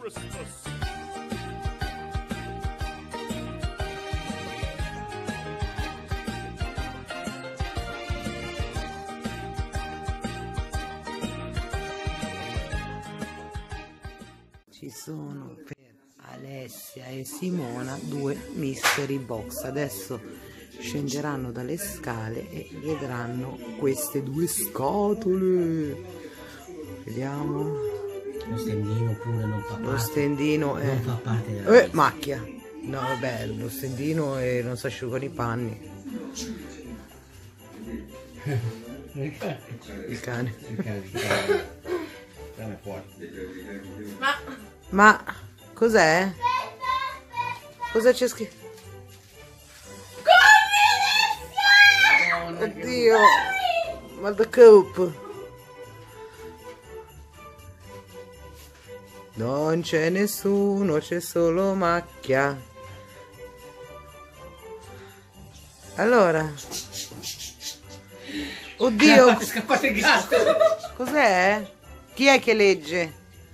Ci sono per Alessia e Simona due mystery box. Adesso scenderanno dalle scale e vedranno queste due scatole. Vediamo. Lo stendino pure non fa parte. Lo stendino è... non fa parte della macchia. No, vabbè, lo stendino e non si asciugano i panni. Il cane. Ma cos'è? Cosa c'è scritto? Oddio, ma da coop. Non c'è nessuno, c'è solo macchia. Allora. Oddio. Scappate il gatto. Cos'è? Chi è che legge?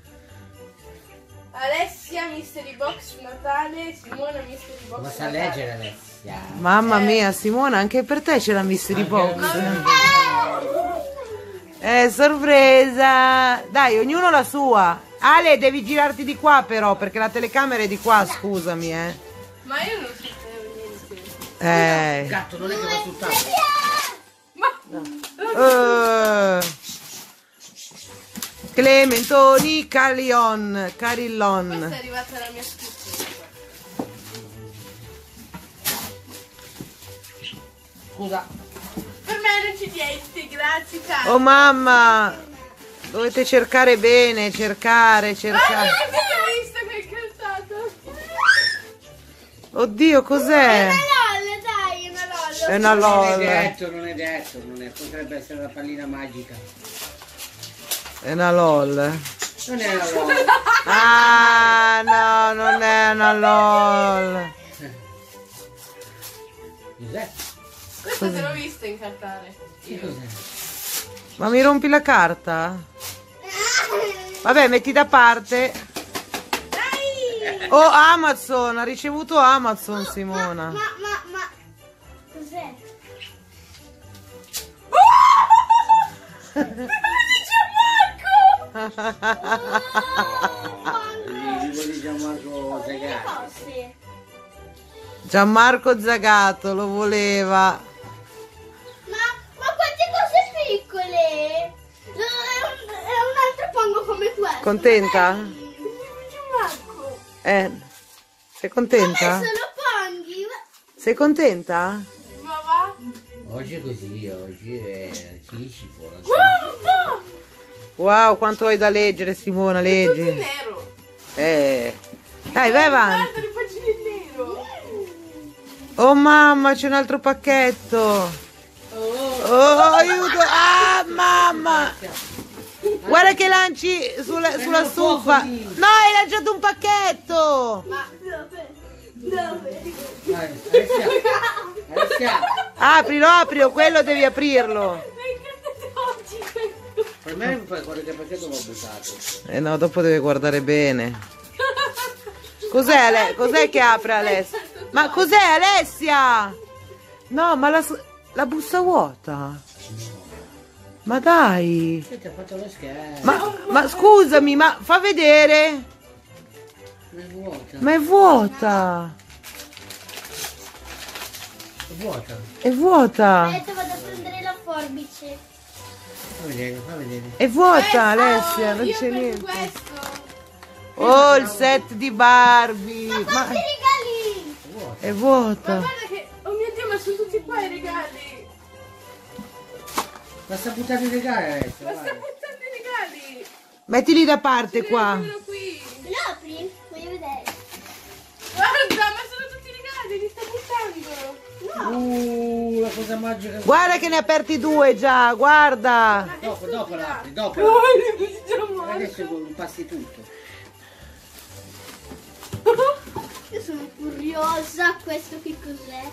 Alessia Mystery Box Natale, Simona Mystery Box Ma sa Natale. leggere Alessia? Mamma mia, Simona, anche per te c'è la mystery box. Sorpresa! Dai, ognuno la sua. Ale, devi girarti di qua però, perché la telecamera è di qua, scusami, Ma io non sapevo niente. Il gatto non è che va sul tavolo. Clementoni Carillon. Questa è arrivata la mia scrittura. Scusa. Per me non ci niente, grazie caro. Oh mamma, dovete cercare bene, cercare. Ah, ho visto che hai cantato. Oddio, cos'è? LOL, dai, una LOL. È una LOL. Non è detto, potrebbe essere la pallina magica. È una LOL. Non è una LOL. Ah, no, non è una LOL. Cos'è? Questa te l'ho vista incartare. Che cos'è? Ma mi rompi la carta? Vabbè, metti da parte. Dai! Oh, Amazon, ha ricevuto Amazon, Simona. Ma cos'è? Dico di Gianmarco Zagatti. Gianmarco Zagato lo voleva. Ma quante cose piccole! È un altro pongo come questo. Contenta? Gianmarco. Sei contenta? Adesso lo ponghi. Sei contenta? Ma va? Oggi è così, oggi è anticipo. Guarda! Wow, quanto hai da leggere, Simona, Tutto in leggi. nero. Dai, vai avanti. Guarda le pagine in nero. Oh mamma, c'è un altro pacchetto. Oh, aiuto. Ah, mamma. Guarda che lanci sulla stufa. No, hai lanciato un pacchetto. Ma dove? Alessia, Aprilo, quello devi aprirlo. L'hai cantato oggi. per me qualche pacchetto l'ho buttato. No, dopo deve guardare bene. Cos'è che apre Alessia? Ma cos'è Alessia? No, ma la busta vuota. Ma dai. Ti ha fatto lo scherzo. Ma scusami, ma fa vedere. Ma è vuota. Ma è vuota. È vuota. È vuota. Adesso vado a prendere la forbice. Fa vedere. È vuota Alessia, non c'è niente. Questo. Oh, il set di Barbie. Ma quanti regali? È vuota. Ma guarda che, oh mio Dio, ma sono tutti qua i regali. Basta buttare i regali Alessia. Ma sta buttando i regali. Mettili da parte qua. Uno qui. Lo apri? Voglio vedere. Guarda, ma sono tutti i regali, li sta buttando. La cosa magica. Guarda che ne ha aperti due già, guarda. Dopo l'apri, dopo. Adesso passi tutto. Io sono curiosa, questo che cos'è?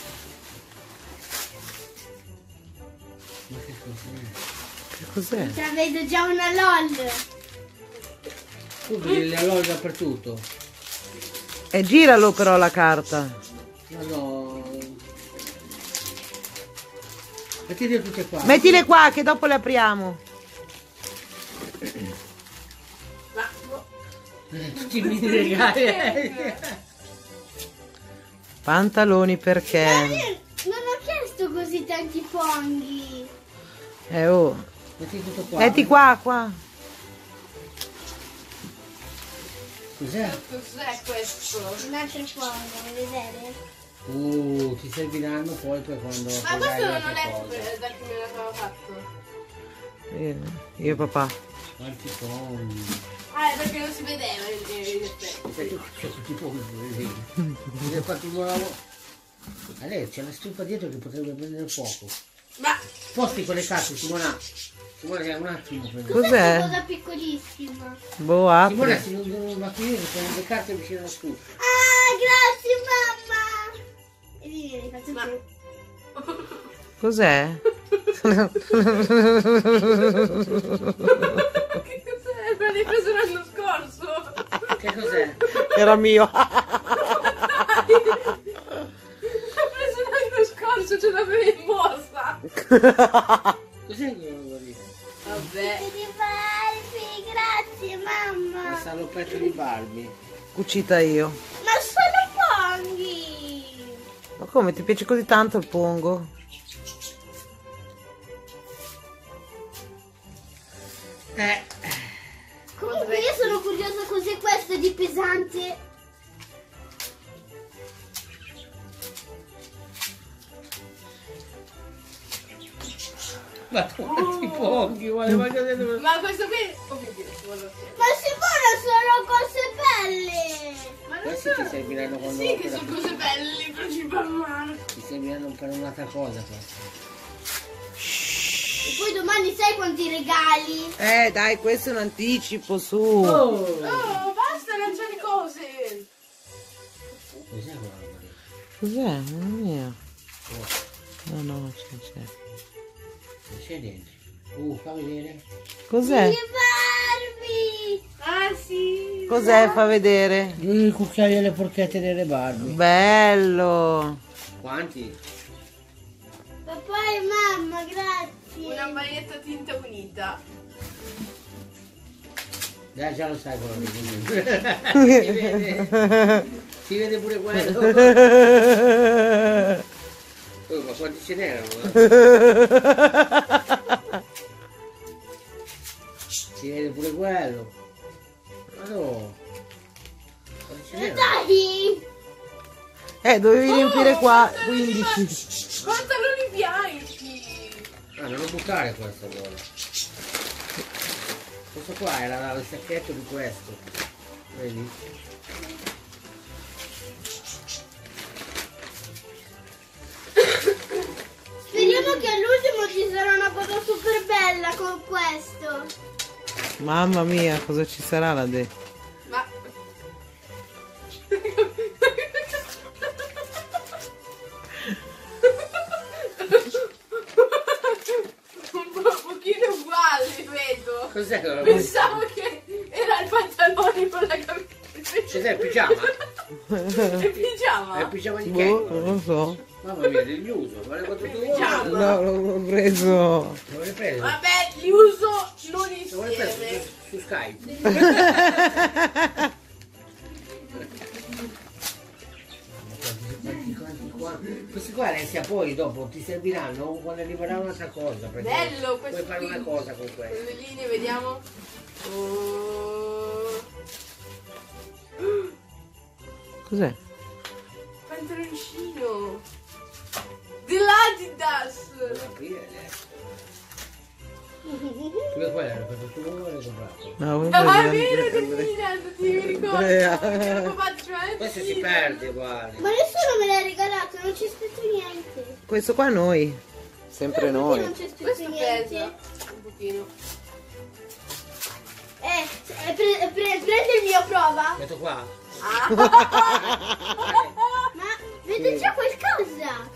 Ma che cos'è? Che cos'è? Già vedo già una LOL. Tu vedi le allori dappertutto. E giralo però la carta. No. Mettile tutte qua. Mettile qua che dopo le apriamo. Tutti i mini regali. Pantaloni perché? Io non ho chiesto così tanti funghi. Oh. Metti tutto qua. Metti qua. Cos'è? Cos'è questo? Un altro fungo, vuoi vedere? Ti serviranno poi per quando Ma farai questo non altre è cose. da chi me l'aveva fatto. Io e papà. Quanti fogli. È perché non si vedeva in effetti. C'è tutti i fogli, vedi? Mi hai fatto un buon lavoro. A lei c'è la stufa dietro che potrebbe prendere fuoco. Ma Sposti quelle carte, Simona. Simona, un attimo. Questa è Cos'è? una cosa piccolissima. Boh, Simona, apri. si non va a finire che prende le carte vicino alla stufa. Ah, grazie mamma! E vieni, faccio Ma- tu. Cos'è? che cos'è? Me l'hai preso l'anno scorso. Che cos'è? Era mio. L'ho preso l'anno scorso, ce l'avevi in borsa. Cos'è che volevo dire? Vabbè. Di Barbie, grazie mamma! La salopetta di Barbie. Cucita io. Ma sono funghi! Ma come ti piace così tanto il pongo? Comunque io sono curiosa cos'è questo di pesante. Ma tu quanti fogli, guarda, ma che devo... Ma questo qui... Oh mio Dio, guarda. Ma Simona sono cose belle! Ma non Questi ti sono... serviranno quando... Sì che sono cose belle per ci parlare. Ti serviranno per un'altra cosa questi. E poi domani sai quanti regali? Dai, questo è un anticipo, su. Oh, basta lanciare cose. Cos'è quella roba lì? Cos'è? Non è mia. No, c'è. Non c'è dentro. Fa vedere. Cos'è? Di Barbie! Ah sì. Cos'è? Fa vedere. I cucchiai e le forchette delle Barbie. Bello. Quanti? Papà e mamma, grazie! Una maglietta tinta unita. Dai, già lo sai quello lì. Si vede. Si vede pure quello. Oh, ma quanti ce n'erano? Si vede pure quello. Ma no. Quanti ce n'erano? Dai! Dovevi riempire qua 15. Pantaloni bianchi. Ah, non lo buttare questo allora. Questo qua era il sacchetto di questo. Vedi? Speriamo che all'ultimo ci sarà una cosa super bella con questo. Mamma mia, cosa ci sarà là dentro? Ma... un pochino uguale, vedo. Cos'è che Pensavo che era il pantalone con la camicia. Cos'è il pigiama? Il pigiama. È il pigiama di Boh, Ken. non lo so. Mamma mia, li uso. Guarda quanto tu vuoi. No, l'ho preso. Dove l'hai preso? Vabbè, li uso non Dove l'hai preso? insieme. Su Skype. Quanti qua? Questi qua Alessia poi dopo ti serviranno quando arriverà un'altra cosa. Perché Bello puoi questo fare qui. una cosa con questo. Quelle linee, vediamo. Oh. Cos'è? Pantaloncino dell'Adidas. Devo aprire adesso. Pure quella era per tu non l'hai comprato. No, vuoi Ah, è vedere? vero, del Milan, ti ricordo. Andrea. Era papà, cioè, Questo si Milan. perde, guarda. Ma nessuno me l'ha regalato, non c'è scritto niente. Questo qua noi. Sempre Perché noi. non c'è scritto Questo niente? pesa un pochino. Prendi il mio prova. Metto qua. Ah. Ma vedo già qualcosa.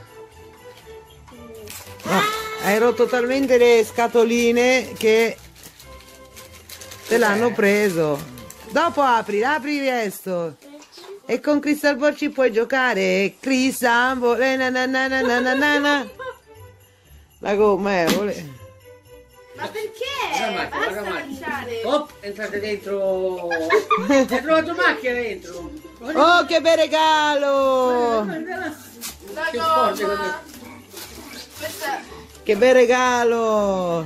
No, hai rotto talmente le scatoline che te l'hanno preso. Dopo apri questo. E con Crystal Ball ci puoi giocare. Crystal Ball. Na na na na na na na. La gomma Ma perché? Guarda, Basta guarda, lanciare. Oh, entrate dentro. Hai trovato macchia dentro. Oh, che bel regalo! La Che forte gomma. Questa... Che bel regalo!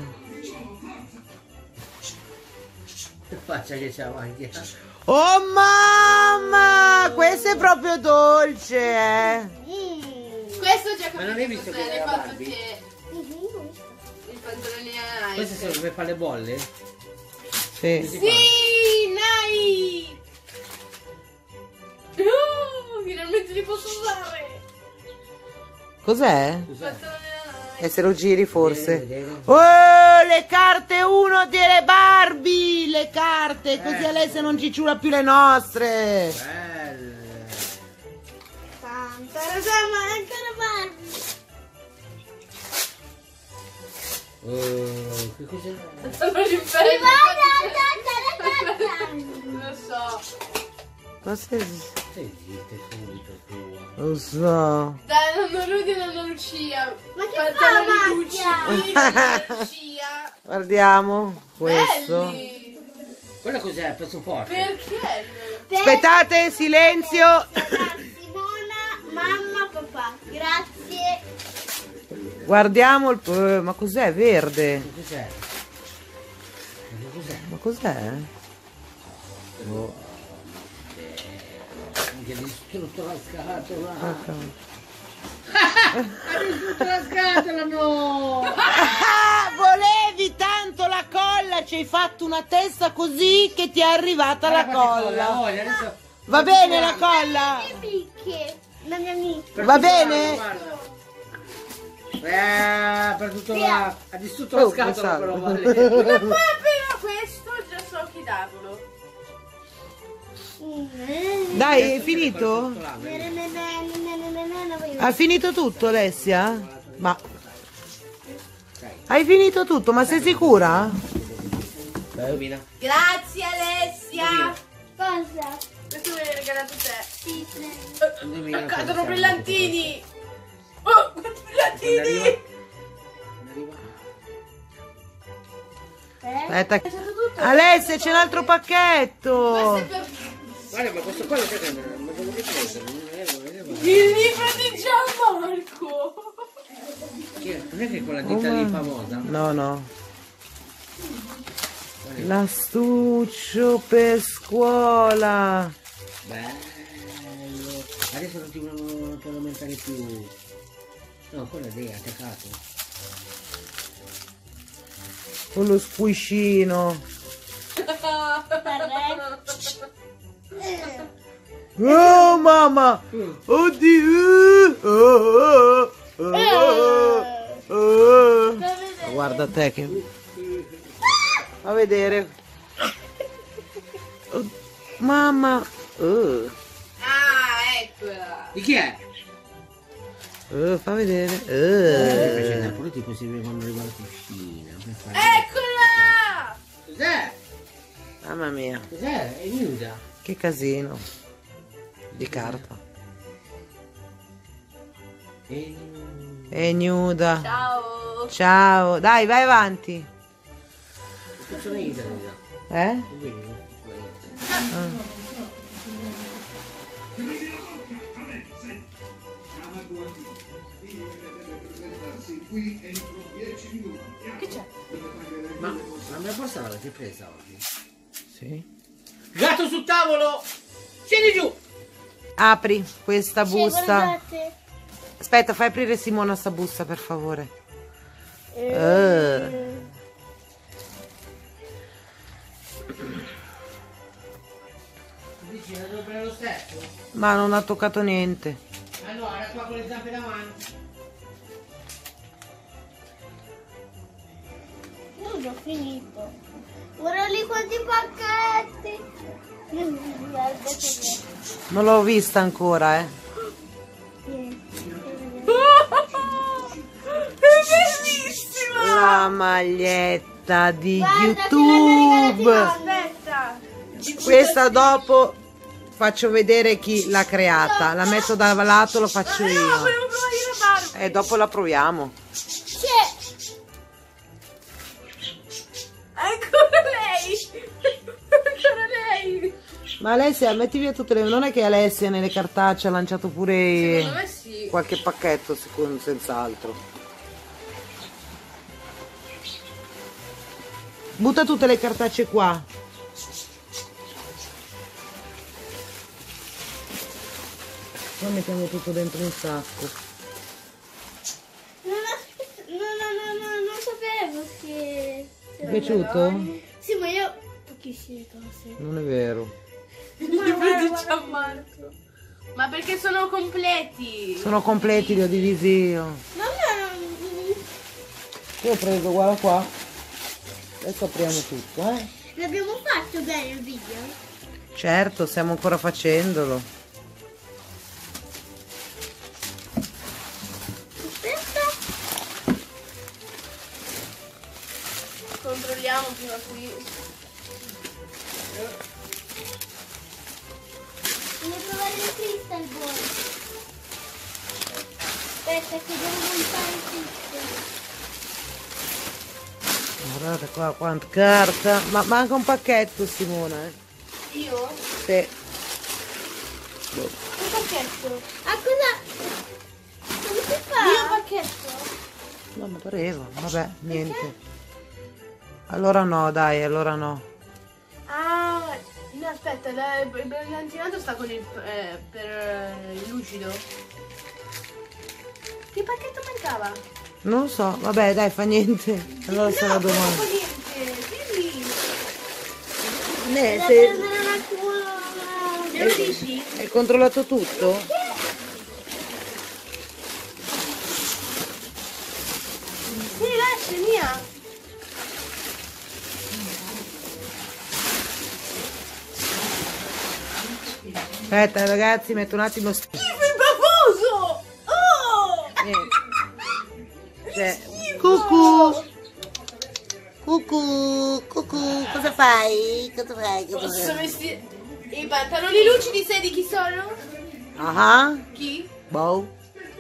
Che faccia che c'ha la macchia. Oh mamma! Questo è proprio dolce, Questo già Ma non hai visto che cos'è, era il fatto Barbie? che il pantalone a Queste sono dove fa le bolle? Sì. Sì, Nike! Finalmente li posso usare! Cos'è? Cos'è? Pantalone a Nike. E se lo giri forse. Vedere. Oh, le carte 1 delle Barbie! Le carte! Così Alessia non ci ciula più le nostre! Belle. Tanta roba, ancora Barbie. Oh, che cos'è? Sono l'inferno! Guarda, Lo so! Ma se... Sei zitta subito tua. Lo so. Dai, non Rudy e non Lucia! Ma che Pantaloni fa, Gucci! Lucia! Guardiamo questo. Belli! Quello cos'è? Il pezzo forte? Perché? Aspettate, silenzio. Simona, mamma, papà. Grazie. Guardiamo il... ma cos'è? Verde. Che cos'è? Che cos'è? Ma cos'è? Che distrutto la scatola. Ah, Ha distrutto la scatola, no! volevi tanto la colla, ci hai fatto una testa così che ti è arrivata la colla. Adesso... Va bene la colla? Le picche. La mia amica. Va bene? Per tutto la... Ha distrutto la Oh, scatola che però, salve. vale. Ma appena questo già so chi darlo. Dai, hai finito? Hai finito tutto, Alessia? Ma... Hai finito tutto, ma sei sicura? Dai, Romina. Grazie Alessia! Cosa? Questo me l'hai regalato te. Sì, prego. Indovina cosa Cadono siamo. brillantini! Oh, quanti Quando brillantini! arriva? Aspetta. Alessia, c'è un altro pacchetto. Questo è per Guarda, ma questo qua lo sai che ma devo riprendere, non vedevo. il libro di Gianmarco! Non è che quella ditta lì famosa? No, no. L'astuccio per scuola. Bello. Adesso non ti vogliono aumentare più. No, quello è lì, attaccato. Con lo squiscino. Oh mamma! Oddio! Guarda te che... A vedere. Oh, mamma! Ah, eccola! Di chi è? Fa vedere. Pure tipo si vede quando arriva la cucina. Eccola! Cos'è? Mamma mia, Cos'è? È nuda. che casino. Di carta. E nuda. Ciao! Ciao. Dai, vai avanti. Sono internet. Eh? Che c'è? Ma la mia borsa l'avete presa oggi? Sì. Gatto sul tavolo! Scendi giù! Apri questa busta. Guardate. Aspetta, fai aprire Simona sta busta, per favore. Dici, la devo prendere lo stesso? Ma non ha toccato niente. Allora, qua con le zampe davanti. Non ho finito. Guarda lì quanti pacchetti. Guarda che Non l'ho vista ancora, eh. È bellissima! La maglietta di Guarda, YouTube. Aspetta! Questa dopo faccio vedere chi l'ha creata. La metto da lato, lo faccio No, io. volevo provare la Barbie. Dopo la proviamo. Ancora lei. Ancora lei. Ma Alessia, metti via tutte le... Non è che Alessia nelle cartacce ha lanciato pure Secondo me sì. qualche pacchetto, senz'altro. Butta tutte le cartacce qua. Poi mettiamo tutto dentro un sacco. Non sapevo che... Ti è piaciuto? Sì, ma io... pochissime cose. Non è vero. Libro di Gianmarco. Ma perché sono completi? Sono completi, li ho divisi io. No, Io ho preso, guarda qua. Adesso apriamo tutto, l'abbiamo fatto bene il video. Certo, stiamo ancora facendolo. Aspetta. Controlliamo prima qui. Devo provare il crystal ball. Aspetta che devo montare tutto. Guardate qua quanta carta. Ma manca un pacchetto, Simona, Io? Sì. Un pacchetto. Ah, cosa? Come si fa? Io un pacchetto. No, ma pareva. Vabbè, niente. Allora no, dai, allora no. Ah, no, aspetta, il brillantinato sta con il per il lucido. Che pacchetto mancava? Non lo so, vabbè, dai, fa niente. Allora sarà No, non domani. fa niente. Dimmi. Devo Se prendere un attimo. Me lo dici? hai controllato tutto? Sì, lascia, mia. Aspetta, ragazzi, metto un attimo. Schifo il bafoso! Oh! Cioè, cucù. Cucù, cucù, cosa fai? Cosa fai? Posso vestire i pantaloni lucidi, sai di chi sono? Ah, Chi? boh.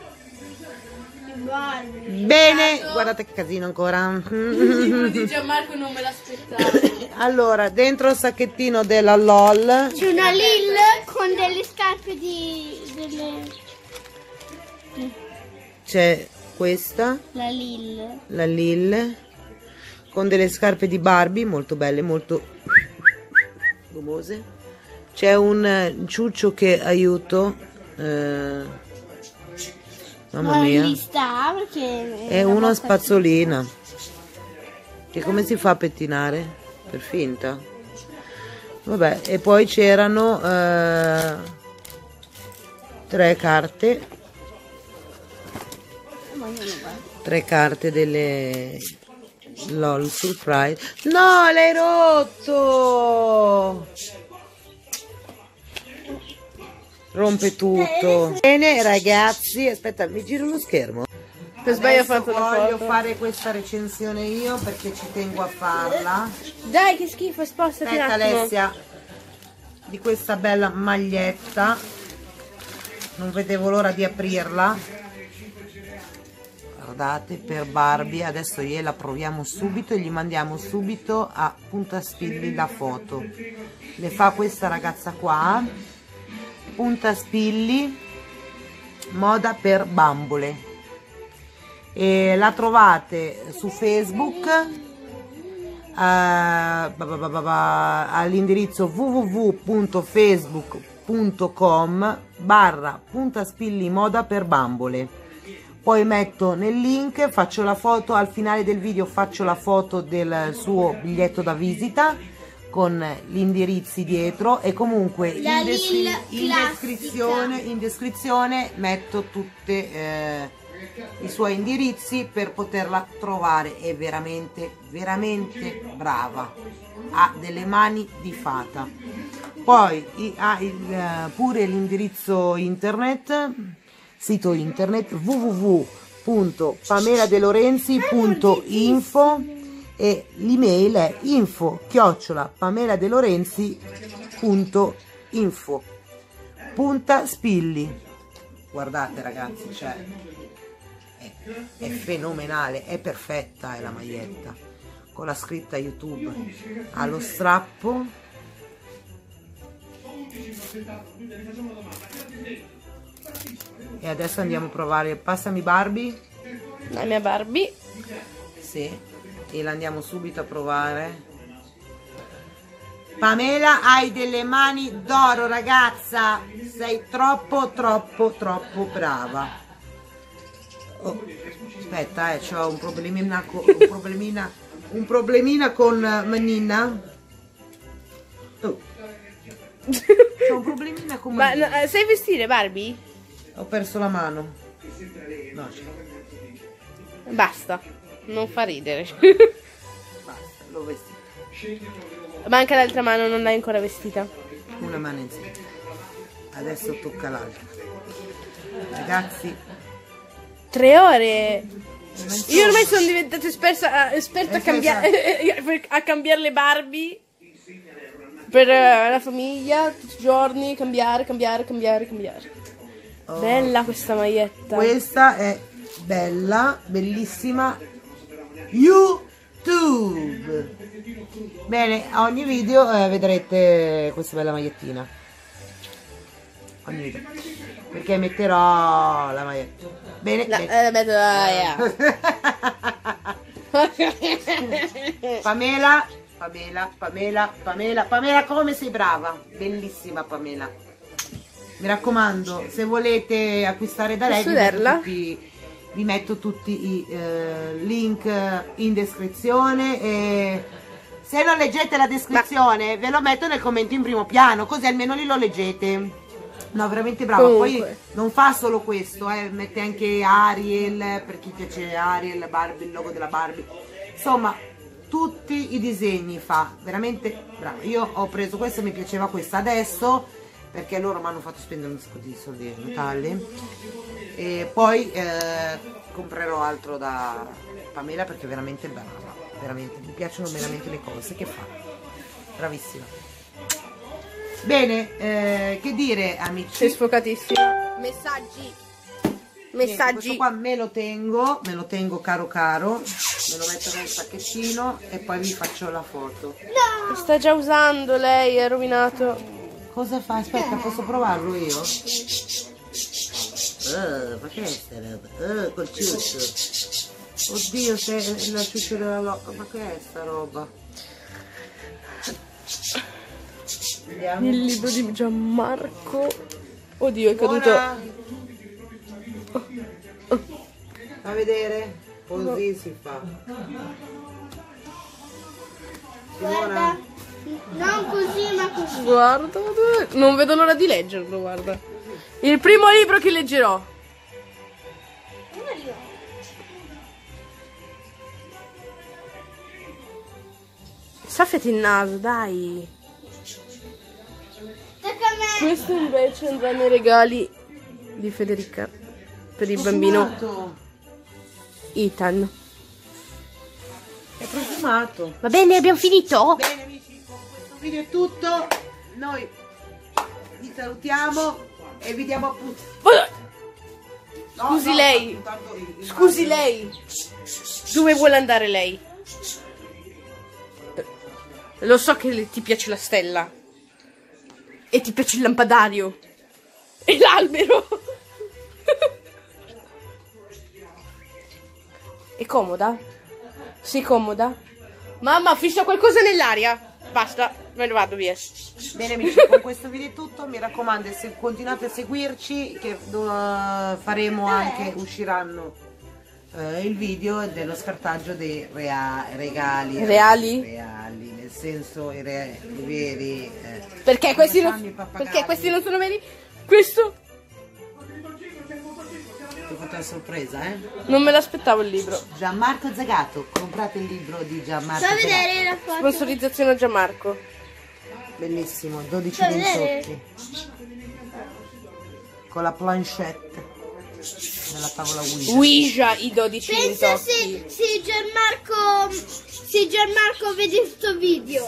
Barbie. Bene, guardate che casino ancora. Il libro di Gianmarco non me l'aspettavo. Allora, dentro il sacchettino della LOL C'è una Lil con delle scarpe delle... c'è questa, La Lil. la Lil, con delle scarpe di Barbie, molto belle, molto gomose. C'è un ciuccio che aiuto, mamma mia, Li sta perché... è una spazzolina. Che come si fa a pettinare? Per finta? Vabbè, e poi c'erano 3 carte. 3 carte delle LOL Surprise. No, l'hai rotto! Rompe tutto. Bene, ragazzi, aspetta, mi giro lo schermo. Per sbaglio ho Adesso fatto la voglio foto. fare questa recensione io perché ci tengo a farla. Dai, che schifo, spostati un Aspetta, attimo. Alessia, di questa bella maglietta. Non vedevo l'ora di aprirla. Guardate, per Barbie. Adesso gliela proviamo subito e gli mandiamo subito a Puntaspilli la foto. Le fa questa ragazza qua. Puntaspilli, moda per bambole. E la trovate su Facebook all'indirizzo www.facebook.com/Puntaspilli moda per bambole. Poi metto nel link, faccio la foto al finale del video, faccio la foto del suo biglietto da visita con gli indirizzi dietro e comunque La in classica. descrizione metto tutte i suoi indirizzi per poterla trovare. È veramente veramente brava, ha delle mani di fata. Poi ha pure l'indirizzo internet, sito internet www.pameladelorenzi.info e l'email è info@pameladelorenzi.info. Punta Spilli. Guardate ragazzi, cioè è fenomenale, è perfetta, è la maglietta con la scritta YouTube, ha lo strappo. E adesso andiamo a provare, passami Barbie. La mia Barbie. Sì, e la andiamo subito a provare. Pamela, hai delle mani d'oro, ragazza, sei troppo brava. Oh, aspetta, c'ho un problemina con Manina. Oh. C'ho un problemina con Manina. Ma sai vestire Barbie? Ho perso la mano. No, Basta, non fa ridere. basta, l'ho vestita. Ma anche l'altra mano non l'hai ancora vestita. Una mano insieme. Adesso tocca l'altra. Ragazzi, 3 ore. Io ormai sono diventata esperta a cambiare le Barbie per la famiglia, tutti i giorni, cambiare. Oh. Bella questa maglietta. Questa è bella, bellissima. YouTube. Bene, a ogni video vedrete questa bella magliettina. Ogni video. Perché metterò la maglietta. Bene. Pamela, come sei brava. Bellissima Pamela. Mi raccomando, se volete acquistare da lei vi metto tutti i link in descrizione, e se non leggete la descrizione ve lo metto nel commento in primo piano, così almeno li lo leggete. No, veramente brava. Comunque. Poi non fa solo questo, mette anche Ariel, per chi piace Ariel, Barbie, il logo della Barbie, insomma tutti i disegni fa, veramente brava. Io ho preso questa, mi piaceva questa adesso perché loro mi hanno fatto spendere un sacco di soldi a Natale, e poi comprerò altro da Pamela perché è veramente brava, veramente mi piacciono veramente le cose che fa, bravissima. Bene, che dire amici, Sei sfocatissima. Messaggi. questo qua me lo tengo caro, me lo metto nel sacchettino e poi vi faccio la foto. Lo sta già usando lei, è rovinato. Cosa fa? Aspetta, posso provarlo io? Ma che è sta roba? Col ciuccio. Oddio, se la ciuccio della locca, ma che è sta roba? Vediamo. Il libro di Gianmarco. Oddio, è caduto. Buona. Fa vedere? Così si fa. Guarda, non così ma così. Guarda, non vedo l'ora di leggerlo, guarda. Il primo libro che leggerò. Soffiati il naso, dai. Tocca a me. Questo invece andrà nei regali di Federica per il bambino Profumato. Ethan. È profumato. Va bene, abbiamo finito? Bene amici, con questo video è tutto. Noi vi salutiamo e vi diamo appuntamento. Scusi lei. Scusi lei. Dove vuole andare lei? Lo so che ti piace la stella. E ti piace il lampadario. E l'albero. È comoda? Sei comoda? Mamma, fissa qualcosa nell'aria. Basta, me ne vado via. Bene amici, con questo video è tutto. Mi raccomando, se continuate a seguirci, che faremo anche, usciranno il video dello scartaggio dei regali. Reali? Reali, nel senso i veri. Perché questi non, fanno i pappagalli. perché questi non sono veri? Questo Ti ho fatto una sorpresa, non me l'aspettavo il libro. Gianmarco Zagato, comprate il libro di Gianmarco Fa Zagato. vedere la foto. Sponsorizzazione a Gianmarco. Bellissimo, 12 Fa vedere. linzotti con la planchette. nella tavola Ouija. Ouija, i 12 Pensa intoppi. se Gianmarco vede sto video.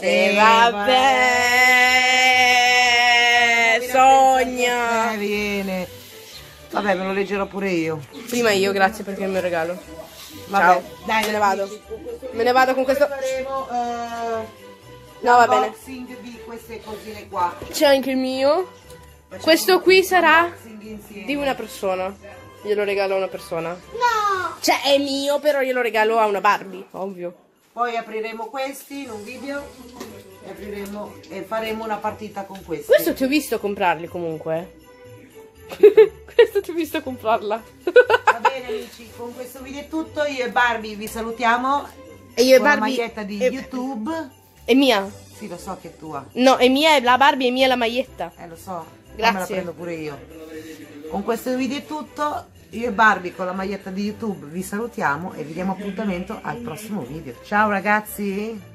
Vabbè, sogna. Viene. Vabbè, me lo leggerò pure io. Prima io, grazie perché è il mio regalo. Vabbè, Ciao, dai, me ne vado. amici, con questo Me ne vado con questo. faremo No, va bene. l'unboxing di queste cosine qua. C'è anche il mio. Facciamo Questo qui sarà unboxing insieme. di una persona. Glielo regalo a una persona. No! Cioè, è mio, però glielo regalo a una Barbie, ovvio. Poi apriremo questi in un video e apriremo e faremo una partita con questi. Questo ti ho visto comprarli comunque. Questo ti ho visto comprarla. Va bene amici, con questo video è tutto. Io e Barbie vi salutiamo. E io e con la Barbie. maglietta di YouTube. È mia. Sì, lo so che è tua. No, è mia, è la Barbie, è mia la maglietta. Lo so. Grazie. Me la prendo pure io. Con questo video è tutto. Io e Barbie con la maglietta di YouTube vi salutiamo e vi diamo appuntamento al prossimo video. Ciao ragazzi!